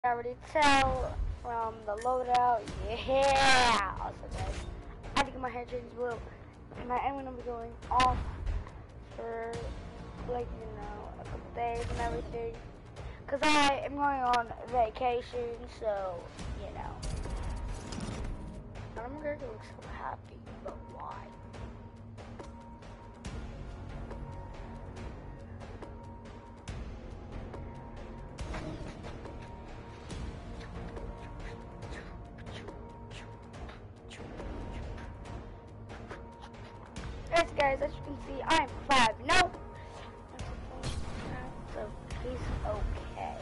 I already tell from the loadout. Yeah! Also, guys, I had to get my hair changed blue. And I'm gonna be going off for, like, a couple days and everything. Because I am going on vacation, so, And I'm gonna look so happy, but why? Yes, guys, as you can see, I'm 5-0. So he's okay.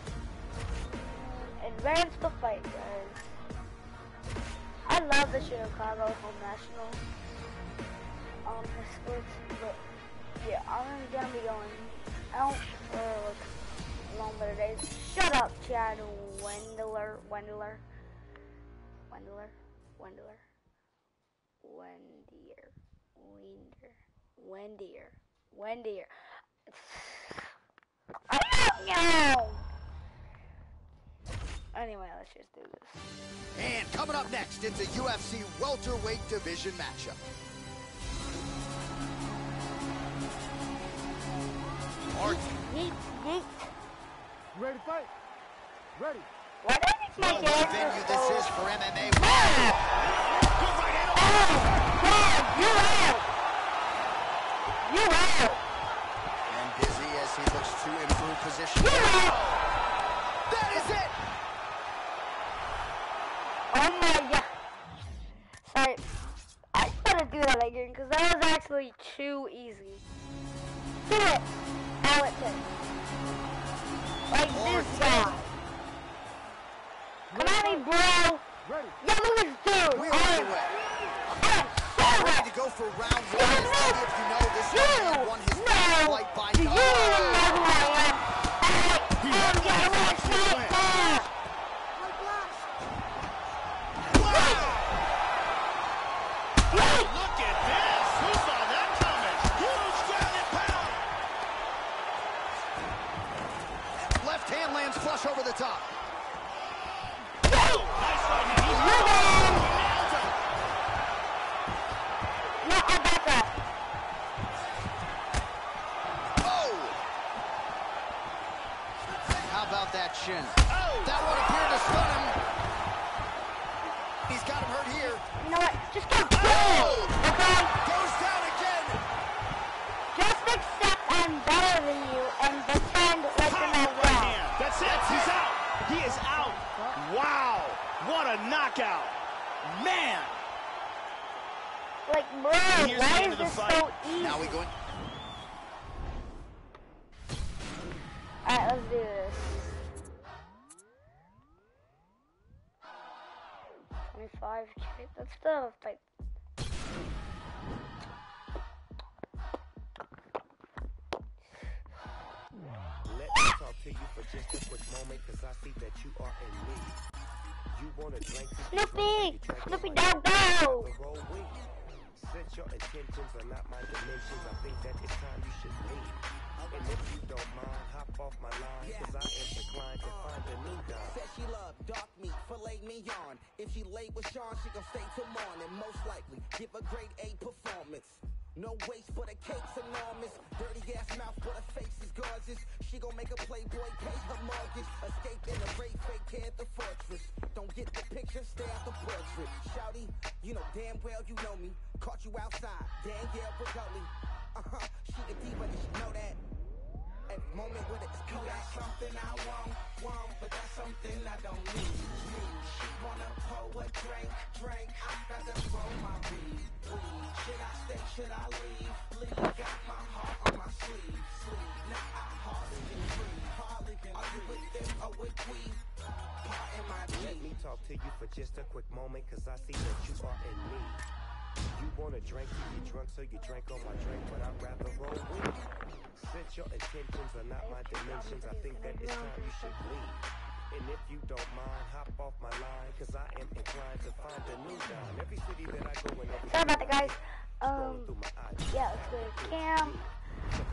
Advance the fight, guys. I love the Chicago Home National sports, but yeah, I'm gonna be going out for a long bit of days. Shut up, Chad Wendler. I don't know. Anyway, let's just do this. And coming up next, it's a UFC welterweight division matchup. Yeet. Ready to fight? Ready. Why do I make my What character venue so... this is for MMA. Good right hand. You out. And busy as he looks to improve position. That is it. Oh my god. Sorry. I gotta do that again because that was actually too easy. Do it, Allison. Like this guy. Come at me, bro. Ready. Yeah, look at this dude. We're on the way. I'm Ready to go for round one. As many of you know, this man won his first fight by Do you know who I am? I'm gonna watch that. Look at this! Who saw that coming? Huge ground and pound! Left hand lands flush over the top. Oh, nice right hand. He's nailed him. No, I got that. Oh! How about that shin? Oh! That one appeared to stun him. He's got him hurt here. You know what? Just go do Oh! it, okay? Goes down again. Just accept I'm better than you and pretend like you're not Right wrong. hand. That's it. He's out. He is out. Wow. What a knockout. Man. Like, bro, Here's the why end is of the this fight. so easy? Now we going. Alright, let's do this. 25K. That's the fight. Let me talk to you for just a quick moment, cause I see that you are in need. You wanna drink Snoopy dog go! roll with. Since your intentions are not my dimensions, I think that it's time you should leave. And if you don't mind, hop off my line, cause I am inclined to find a new guy. Said she love dark meat, filet mignon. If she late with Sean, she gon' stay till morning. Most likely, give a grade A performance. No waste, but her cake's enormous. Dirty ass mouth, but her face is gorgeous. She gon' make a playboy pay her mortgage. Escape in a rape, fake hair at the fortress. Don't get the picture, stay at the portrait. Shouty, you know damn well you know me. Caught you outside, Danielle Bregoli. She a diva and she know that. Every moment with it is you got something I want, but that's something I don't need. She wanna pour a drink, I got to roll my weed. Should I stay, should I leave? Got my heart on my sleeve. Now I hardly can breathe. Are you with them or with we? Part in my Let me talk to you for just a quick moment, cause I see that you are in need. You wanna drink, you get drunk, so you drink on my drink, but I'd rather roll with you. Since your intentions are not my dimensions, I think that it's time you should leave. And if you don't mind, hop off my line, cause I am inclined to find a new dime. Every city that I go in, every Sorry about that, guys. scrolling through my eyes. Yeah, let's go to Cam.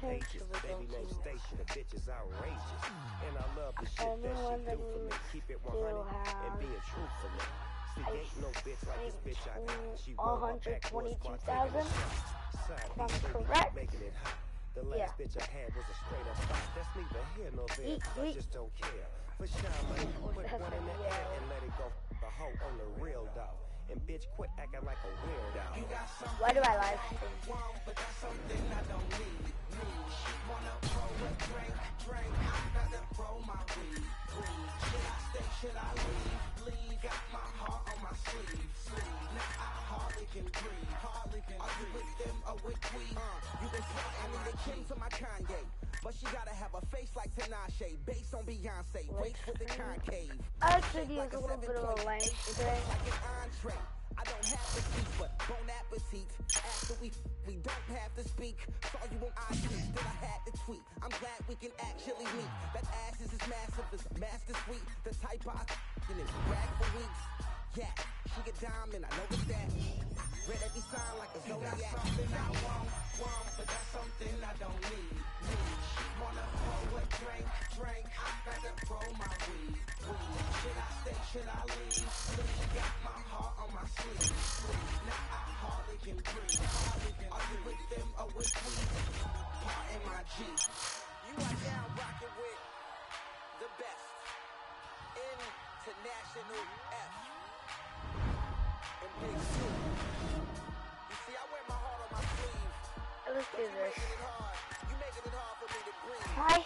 pages. Baby named Stacia, the bitch is outrageous. And I love the shit that she do for me. Keep it 100 and being true for me. See, ain't no bitch like this bitch I got. She roll my backwards, 122,000. If I'm correct. Making it hot. The last bitch I had was a straight up fight. That's neither here nor there. I just don't care. For sure, money, put one in the air and let it go. The hoe on the real dog. And bitch, quit acting like a weirdo. Why do I live stream? But that's something I don't need. Wanna roll a drink. I gotta roll my weed. Should I stay? Should I leave? Got my heart on my sleeve. Now I hardly can breathe. Are you with them or with we? You been sliding in the Kim to my Kanye. But she gotta have a face like Tinashe. Based on Beyonce. Waist with the concave. I actually use a little bit of a length today. Like an entree. I don't have to speak, but bon appetit. After we don't have to speak. Saw you on IG, still I had to tweet. I'm glad we can actually meet. That ass is as massive as Master Sweet. The type I in it, brag for weeks. Yeah, she get diamond, I know it's that. Read every sign like a zodiac. That's something I want, but that's something I don't need. Wanna roll a drink. I gotta roll my weed. Should I stay? Should I leave? Got my heart on my sleeve. Now I hardly can breathe. Are you with them or with we? Part in my G. You are now rocking with the best. International F. And Big C. You see, I wear my heart on my sleeve. Let's do this. You making it hard for me to breathe. Hi,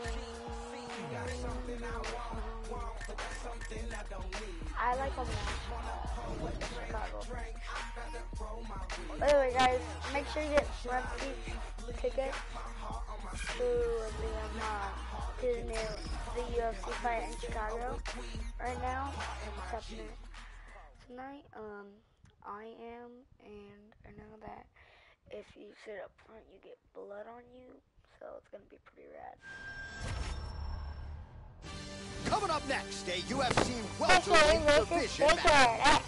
I like them now. Chicago. By the way, guys, make sure you get front seat tickets to the UFC fight in Chicago right now. It's happening tonight. I am, and I know that if you sit up front, you get blood on you, so it's gonna be pretty rad. Coming up next, a UFC welterweight division match.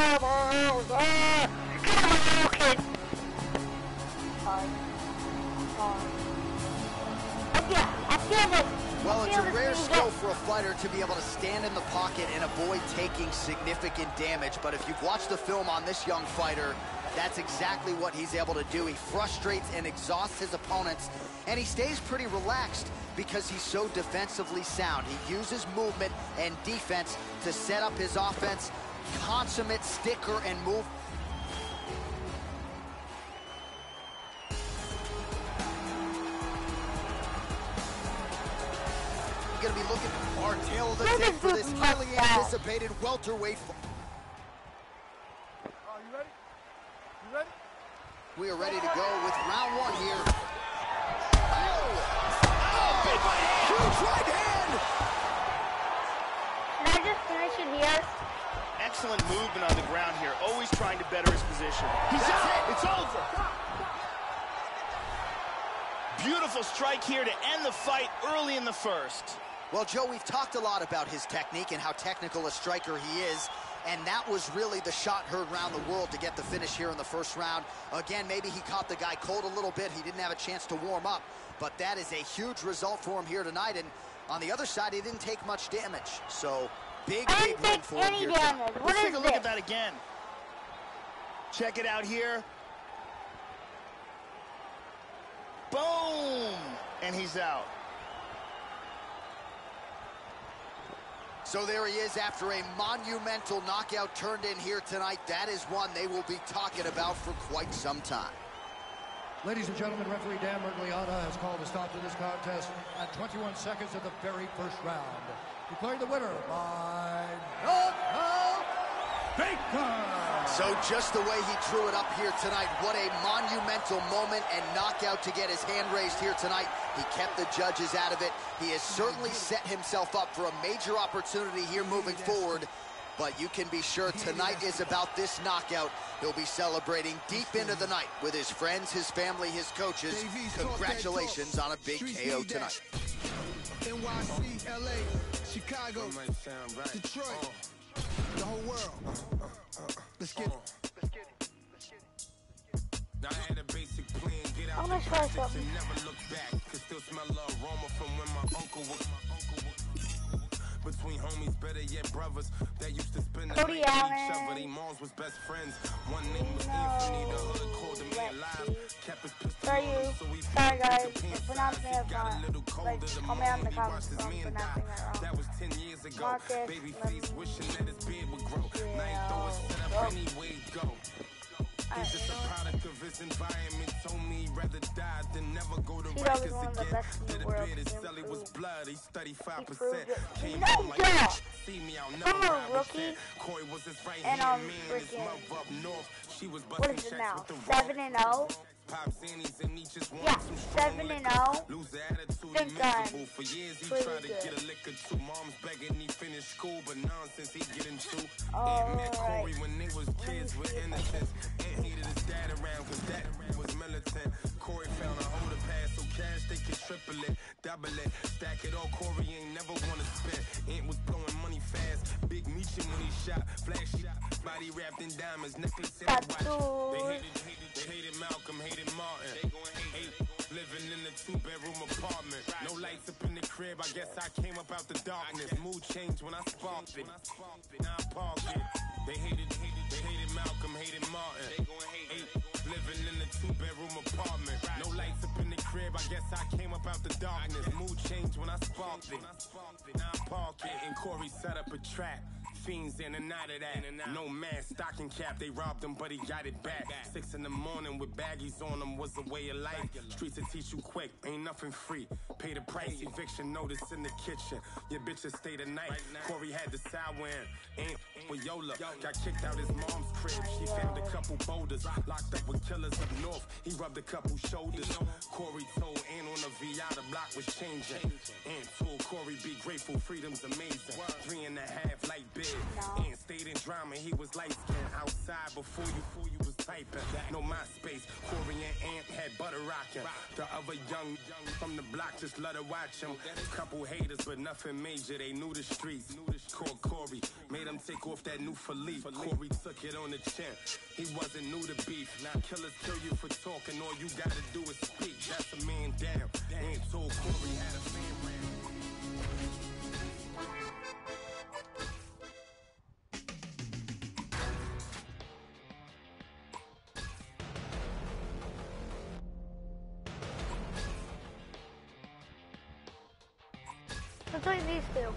Well, it's a rare skill for a fighter to be able to stand in the pocket and avoid taking significant damage. But if you've watched the film on this young fighter, that's exactly what he's able to do. He frustrates and exhausts his opponents, and he stays pretty relaxed because he's so defensively sound. He uses movement and defense to set up his offense. Consummate sticker and move. Going to be looking for our tail of the tape for this highly anticipated welterweight. You ready? You ready? We are ready to go with round one here. Big huge right hand! Can I just finish it here? Excellent movement on the ground here, always trying to better his position. He's out! It's over! Beautiful strike here to end the fight early in the first. Well, Joe, we've talked a lot about his technique and how technical a striker he is, and that was really the shot heard around the world to get the finish here in the first round. Again, maybe he caught the guy cold a little bit. He didn't have a chance to warm up, but that is a huge result for him here tonight, and on the other side, he didn't take much damage. So, big win for him here tonight. Let's take a look at that again. Check it out here. Boom! And he's out. So there he is after a monumental knockout turned in here tonight. That is one they will be talking about for quite some time. Ladies and gentlemen, referee Dan Mergliata has called a stop to this contest at 21 seconds of the very first round. Declaring the winner by knockout, Baker! So just the way he drew it up here tonight, what a monumental moment and knockout to get his hand raised here tonight. He kept the judges out of it. He has certainly set himself up for a major opportunity here moving forward. But you can be sure tonight is about this knockout. He'll be celebrating deep into the night with his friends, his family, his coaches. Congratulations on a big KO tonight. NYC, LA, Chicago, Detroit, the whole world. Let's get it. Now I had a basic plan, get I'm gonna try something. Never look back, could still smell the aroma from when my uncle was. Between homies, better yet brothers that used to spend the night with each other. They moms was best friends. One name was Anthony, the hood called him man live. Kept his pistol on him, so he sorry guys, if pronouncing it wrong, like, comment on the comments if I'm pronouncing that wrong. That was 10 years ago. Marcus, Babyface wishing that his beard would grow. Now he throw his set up anyway go. He's just a product of his environment. Told me he'd rather die than never go to Rikers again. Did a bit his celly was blood. He studied 5%. Came home like see me, I'll never ride with that. Corey was his right hand man. His mother up north. She was busting checks with the 7-0. Pop Zannies and he just Yeah, some strong 7-0. Lose the attitude, miserable. For years he tried to get a lick or two. Mom's begging he finished school, but nonsense he get into. Aunt met Corey when they was kids with innocence. Aunt hated his dad around cause dad was militant. Corey found a holder pass so cash they could triple it, double it, stack it all. Corey ain't never wanna spend. Aunt was blowing money fast. Big Meechin when he shot, flash shot, body wrapped in diamonds, necklace and watch. They hated Malcolm, hated Martin. They gon' hate living in a 2-bedroom apartment. No lights up in the crib, I guess I came up out the darkness. Mood changed when I sparked it. Now I park it. They hated Malcolm, hated Martin. They gon' hate living in a 2-bedroom apartment. No lights up in the crib, I guess I came up out the darkness. Mood changed when I sparked it. Now I park it. And Corey set up a trap. Fiends in and out of that. No man, stocking cap, they robbed him, but he got it back. 6 in the morning with baggies on them was a way of life. Streets will teach you quick, ain't nothing free. Pay the price, eviction notice in the kitchen. Your bitches stay the night. Corey had the sour and with Yola. Got kicked out his mom's crib. She found a couple boulders. Locked up with killers up north. He rubbed a couple shoulders. Corey told Ann on the VI the block was changing. Ann told Corey be grateful, freedom's amazing. 3.5 light big. And stayed in drama, he was light skinned outside before you was typing. No MySpace, Corey and Ant had butter rocking. The other young from the block just let her watch him. Couple haters, but nothing major, they knew the streets. Called Corey, made him take off that new Philippe. Corey took it on the chin, he wasn't new to beef. Now killers kill you for talking, all you gotta do is speak. That's a man down. Ant told Corey had a fan round. Between these two.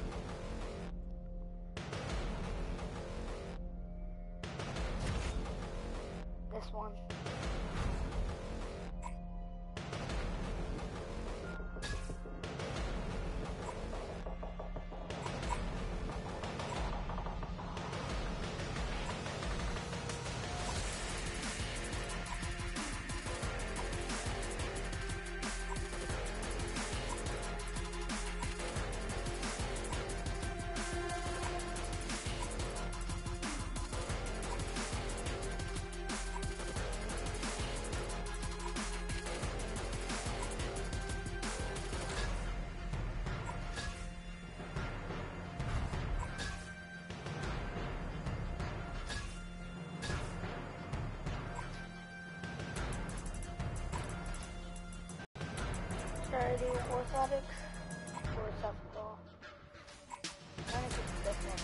This one. Charity, orthotics, or self-control. I'm gonna pick this one.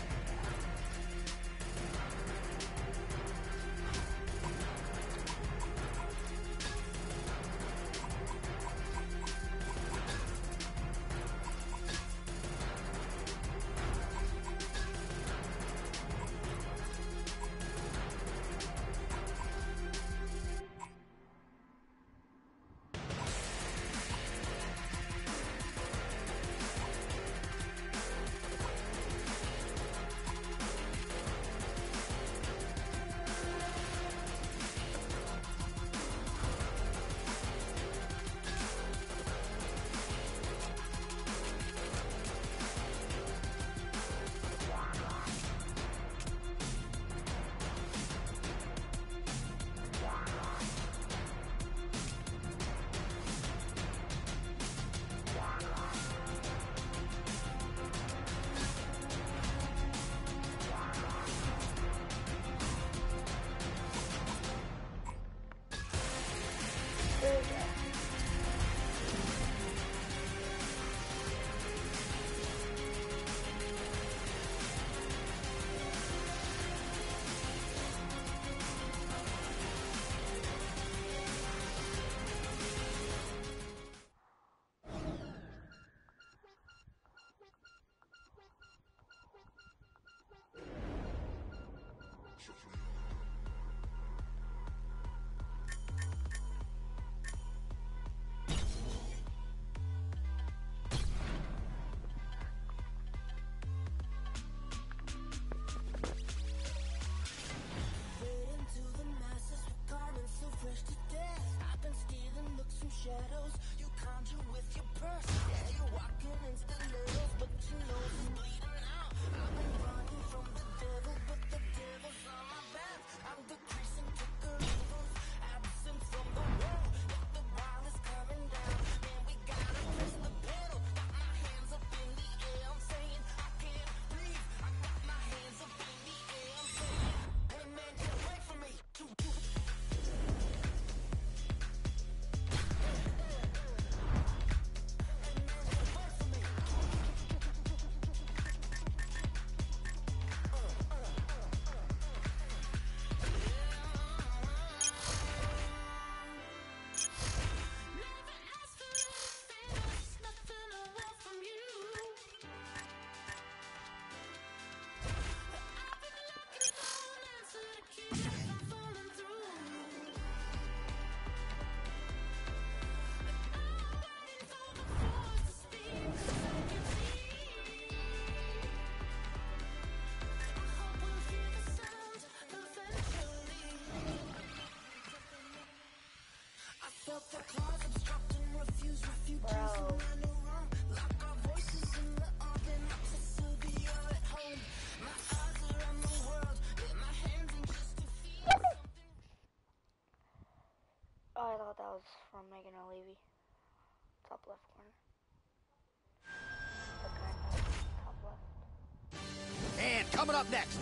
coming up next.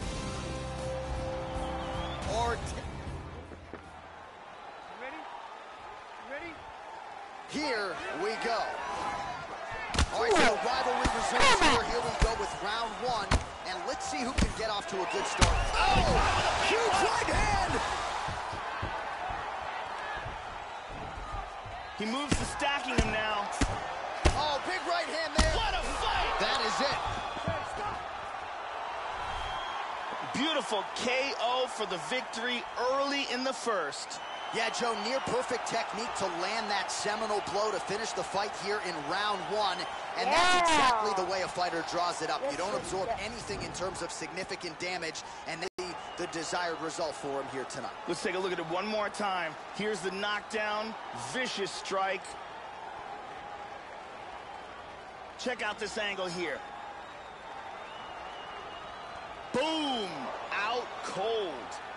Or Ready? here we go. All right, so rivalry resumes here. Here we go with round one. And let's see who can get off to a good start. Oh, huge right hand. He moves to stacking him now. Oh, big right hand there. What a fight! That is it. Beautiful KO for the victory early in the first. Yeah, Joe, near perfect technique to land that seminal blow to finish the fight here in round one. And that's exactly the way a fighter draws it up. You don't absorb anything in terms of significant damage, and the desired result for him here tonight. Let's take a look at it one more time. Here's the knockdown, vicious strike. Check out this angle here. Boom! Out cold.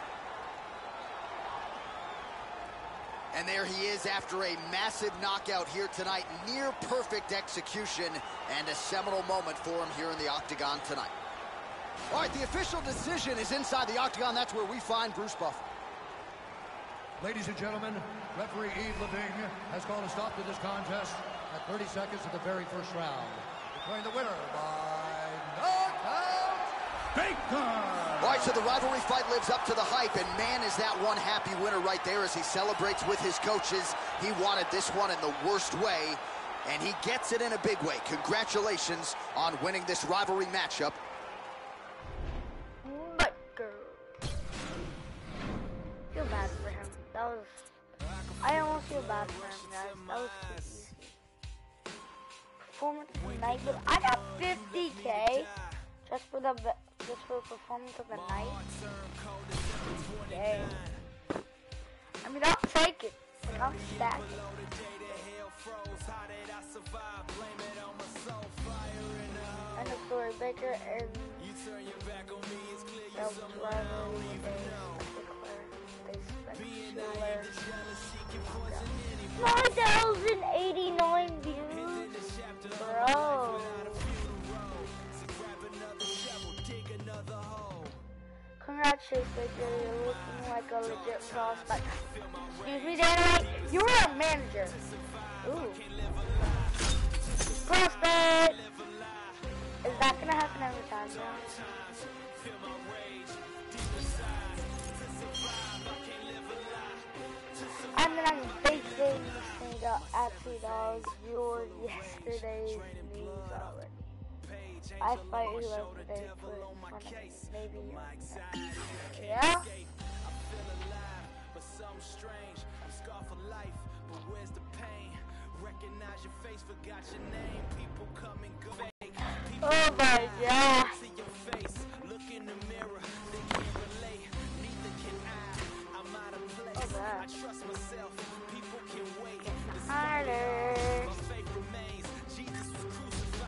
And there he is after a massive knockout here tonight. Near perfect execution and a seminal moment for him here in the octagon tonight. All right, the official decision is inside the octagon. That's where we find Bruce Buffer. Ladies and gentlemen, referee Yves Lavigne has called a stop to this contest at 30 seconds of the very first round. Declaring the winner by knockout, Baker! All right, so the rivalry fight lives up to the hype, and man, is that one happy winner right there as he celebrates with his coaches. He wanted this one in the worst way, and he gets it in a big way. Congratulations on winning this rivalry matchup. Feel bad for him. That was... I almost feel bad for him, guys. That was too easy. Performance of the night, but I got 50K just for performance of the night. Dang. I mean, I'll take it. Like, I'm stacking. End of story, Baker and that was rivalry. They spectacular. 9,089 views, bro. Congrats, Chase Baker. You're looking like a legit prospect. Excuse me, Dynamite. You were a manager. Ooh. Prospect. Is that gonna happen every time now? And then I'm basing this thing up at $2 viewers yesterday's news already. I fight whoever they put in front of me. Maybe. Yeah? Oh my God. I trust myself. People can wait. Harder. My faith remains. Jesus was crucified.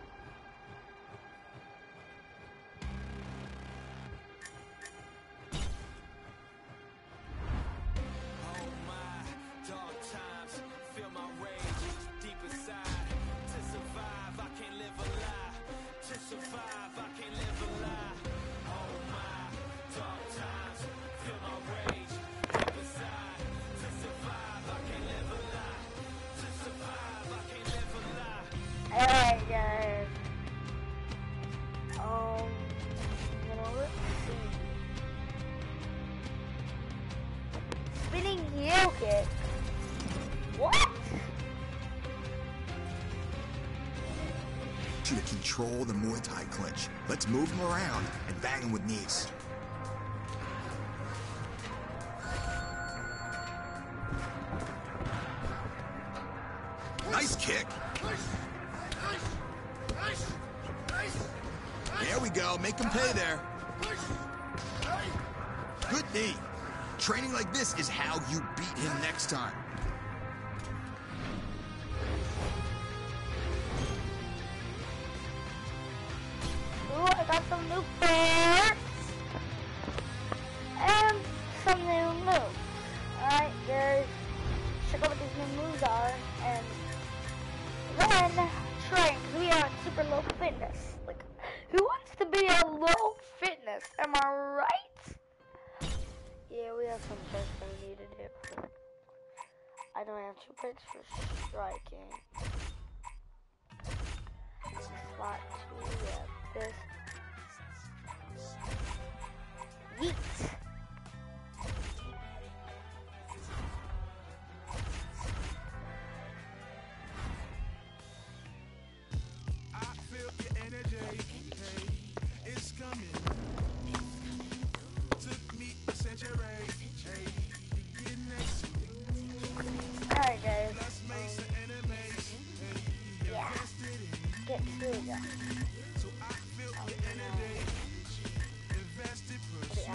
Oh my, dark times feel my rage deep inside. To survive, I can't live a lie. To survive, I can't live a lie. Oh my, dark times feel my rage. Alright guys, let's see. Spinning heel kick. What? To control the Muay Thai clinch. Let's move him around and bang him with knees. Nice kick. There we go. Make him pay there. Good knee. Training like this is how you beat him next time. Ooh, I got some new parts. And some new moves. Alright, guys. Check out what these new moves are. And then train, because we are at super low fitness. Like, who wants to be a low 6 for striking. Slot 2, we have this. Yeet! I feel your energy, hey, it's coming. Took me a century, hey, to get next to me. Alright guys, Let's make some enemies, hey, yeah, invested in. get to it. So I feel your energy, invested person.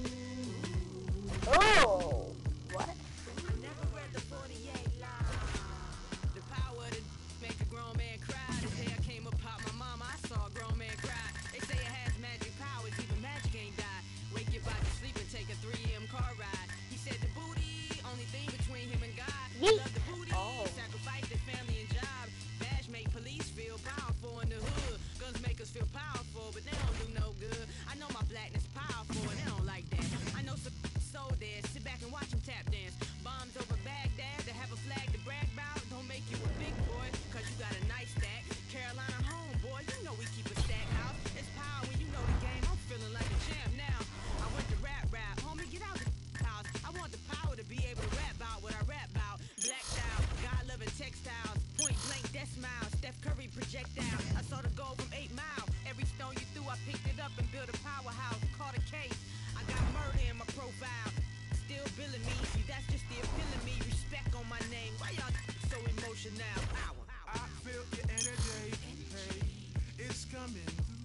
Oh, what? Never read the 48 line. The power to make a grown man cry. The day I came upon my mama, I saw a grown man cry. They say it has magic powers, even magic ain't die. Wake your body sleep and take a 3 AM car ride. He said the booty, only thing between him and God. Love the booty, sacrifice their family and job. Badge make police feel powerful in the hood. Guns make us feel powerful, but they don't do no good. I know my blackness powerful and they don't like that. I know some so dead, sit back and watch them tap dance. Bombs over Baghdad to have a flag to brag about. Don't make you a big boy, cause you got a nice stack. Carolina home, boy, you know we keep a stack house. It's power when you know the game, I'm feeling like a champ now. I went to rap, homie, get out the house. I want the power to be able to rap about what I rap about. Black style, God-loving textiles, point blank, death smile, Steph Curry projectile. I saw the goal from 8 Mile. Every stone you threw, I picked it up and built a powerhouse. Caught a case, I got murder in my profile. Still billing me, see that's just the epitome. Respect on my name, why y'all so emotional? Power. I feel your energy, hey, it's coming.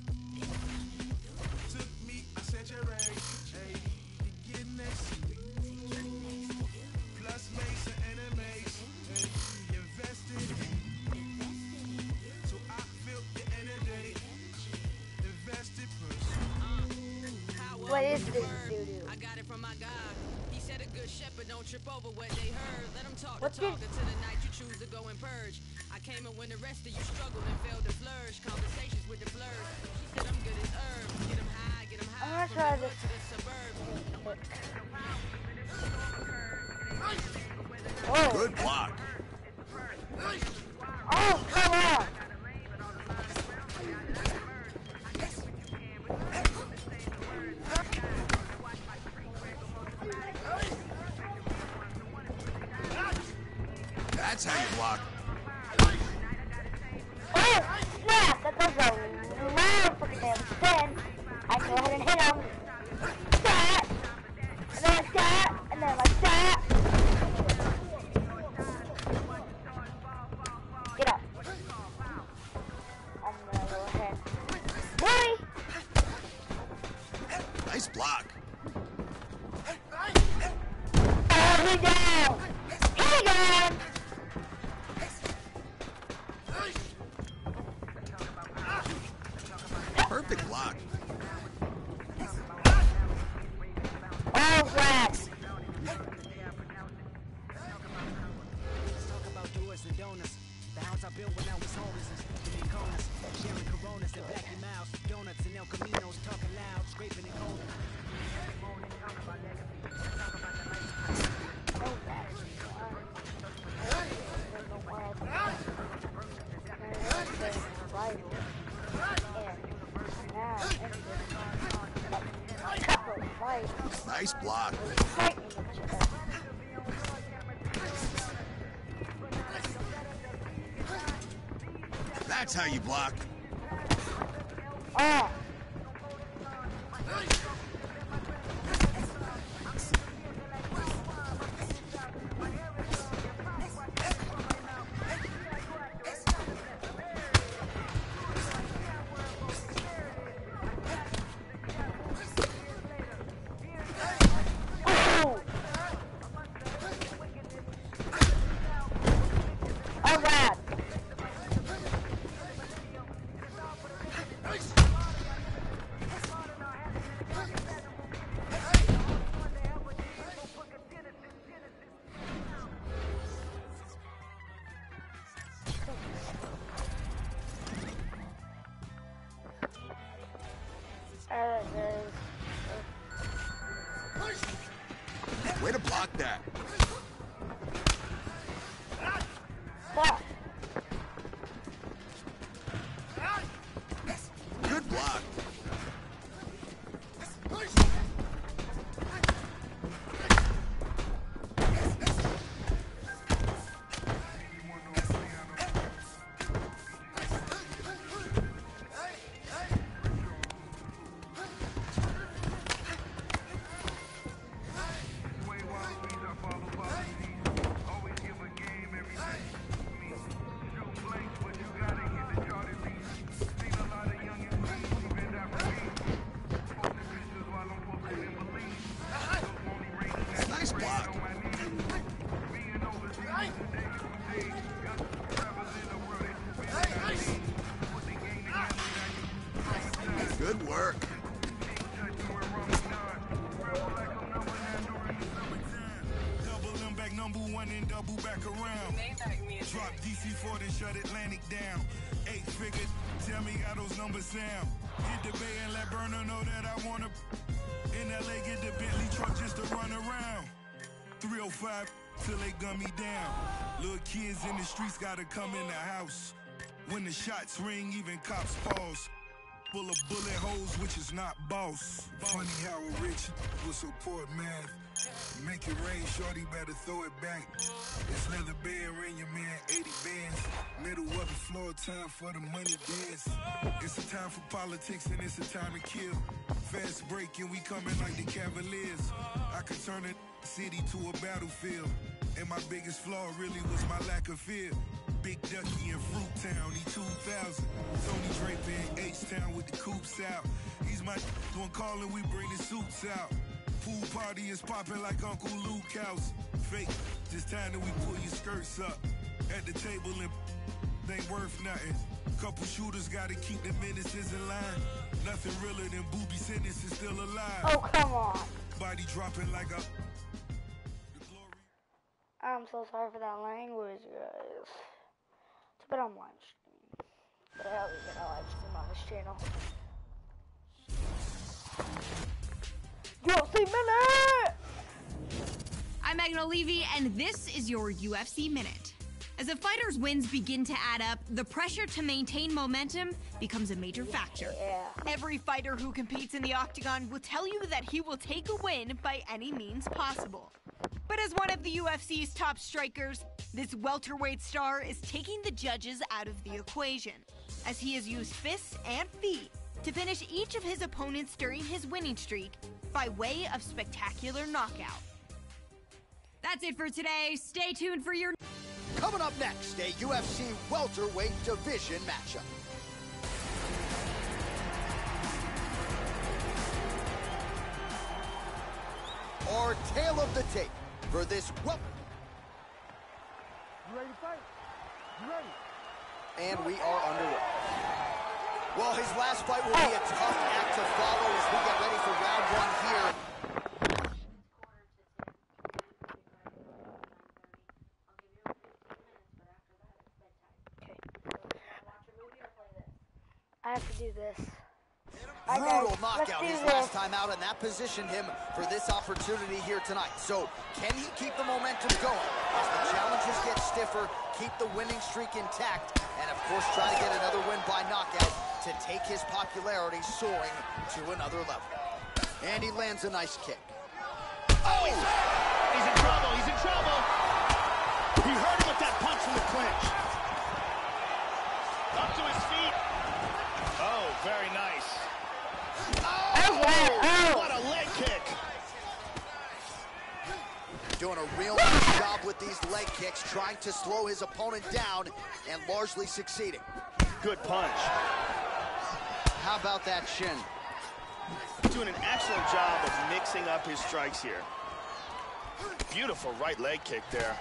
Took me a century, hey, to get next to me. Plus made some enemies, hey, invested in. So I feel your energy, invested person. What is this doo-doo? I got it from my God. He said a good shepherd don't trip over what they heard. Let them talk What's the talk this? until the night you choose to go and purge. I came in when the rest of you struggled and failed to flourish. Conversations with the flirt. She said I'm good as herb. Get them high, get them high. I'm gonna try from the this. hood to the suburbs. Oh. Good block. Oh, come on! That's how you block. Oh, snap! That does a lot of fucking damage. Then, I go ahead and hit him. That! And then like that! And then like that! Get up. I'm gonna go ahead. Boy! Nice block. Oh, he down! He down! Perfect block. Oh, crap! Let's talk about doers and donors. The house I built when I was homeless is in corners. Sharing Coronas and Blackie Miles. Donuts and El Caminos. Talking loud, scraping and cold. Nice block. That's how you block. Oh. Way to block that. one and double back around. Drop DC4 then shut Atlantic down. 8-figure, tell me how those numbers sound. Hit the bay and let Burner know that I wanna. In LA, get the Bentley truck just to run around. 305 till they gun me down. Little kids in the streets gotta come in the house. When the shots ring, even cops pause. Full of bullet holes, which is not boss. Funny how a rich will support math. Make it rain, shorty, better throw it back. It's leather band, ring your man 80 bands. Middle of the floor, time for the money dance. It's a time for politics and it's a time to kill. Fast break and we coming like the Cavaliers. I could turn a city to a battlefield. And my biggest flaw really was my lack of fear. Big Ducky in Fruit Town, E2000. Tony Draper in H-Town with the coops out. He's my one calling, we bring the suits out. Pool party is popping like Uncle Luke House. Fake, this time that we pull your skirts up. At the table and ain't worth nothing. Couple shooters gotta keep the menaces in line. Nothing realer than Booby Sentence is still alive. Oh, come on. Body dropping like a... I'm so sorry for that language, guys. It's been on live stream. But I always get a live stream on this channel. UFC Minute! I'm Megan O'Leary, and this is your UFC Minute. As a fighter's wins begin to add up, the pressure to maintain momentum becomes a major factor. Every fighter who competes in the octagon will tell you that he will take a win by any means possible. But as one of the UFC's top strikers, this welterweight star is taking the judges out of the equation, as he has used fists and feet to finish each of his opponents during his winning streak by way of spectacular knockout. That's it for today. Stay tuned for your... Coming up next, a UFC welterweight division matchup. Our tale of the tape for this well. You ready to fight? You ready? And we are underway. Well, his last fight will be a tough act to follow as we get ready for round one here. I have to do this. Brutal knockout his last time out, and that positioned him for this opportunity here tonight. So, can he keep the momentum going? As the challenges get stiffer, keep the winning streak intact, and of course try to get another win by knockout to take his popularity soaring to another level. And he lands a nice kick. Oh, he's in trouble, he's in trouble. He hurt him with that punch from the clinch. Up to his feet. Oh, very nice. Oh, what a leg kick. Doing a real nice job with these leg kicks, trying to slow his opponent down and largely succeeding. Good punch. How about that shin? Doing an excellent job of mixing up his strikes here. Beautiful right leg kick there.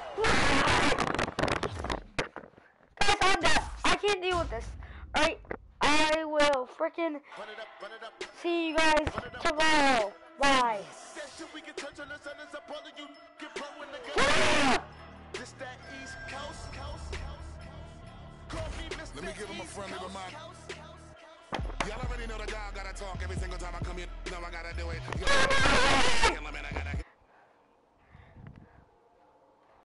Guys, I'm done. I can't deal with this. Alright, I will freaking see you guys tomorrow. Bye. Let me give him a friendly reminder. Y'all already know the dog gotta talk every single time I come in.